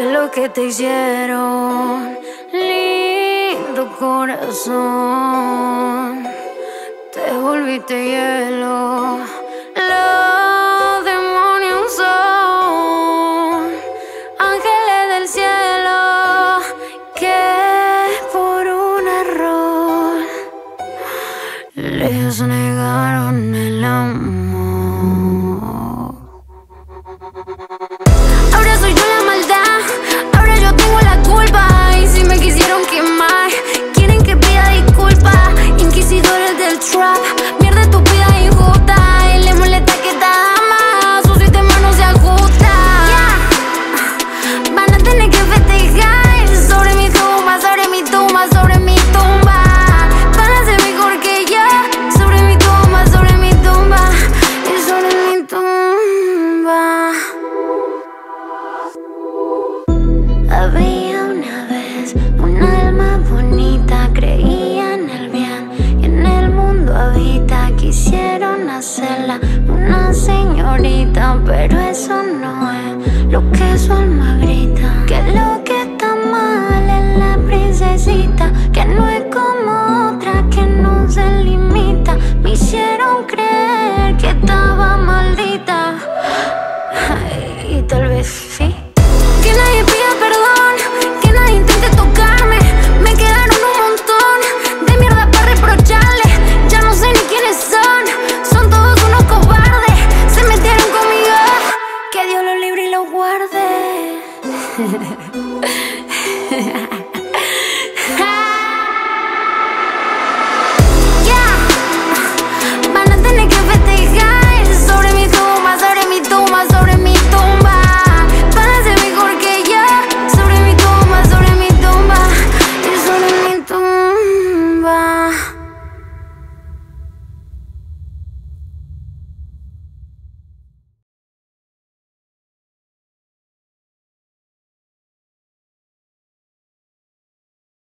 es lo que te hicieron, lindo corazón? Te volviste hielo. Los demonios son ángeles del cielo que por un error les negaron el amor. Ahora soy yo la maldad, ahora yo tengo la culpa. Y si me quisieron quemar, quieren que pida disculpas. Inquisidores del trap, mierda estúpida e injusta. Y le molesta que te ama, su sistema no se ajusta. Van a tener que festejar sobre mi tumba, sobre mi tumba, sobre mi tumba. Van a ser mejor que yo, sobre mi tumba, sobre mi tumba y sobre mi tumba. Había una vez un alma bonita, creía en el bien y en el mundo habita. Quisieron hacerla una señorita, pero eso no es lo que su alma grita. Que lo que está mal es la princesita, que no es como otra, que no se limita. Me hicieron creer que estaba maldita, ay, y tal vez sí. Que nadie pida perdón, que nadie intente tocarme. Me quedaron un montón de mierda para reprocharle. Ya no sé ni quiénes son, son todos unos cobardes. Se metieron conmigo, que Dios los libre y los guarde.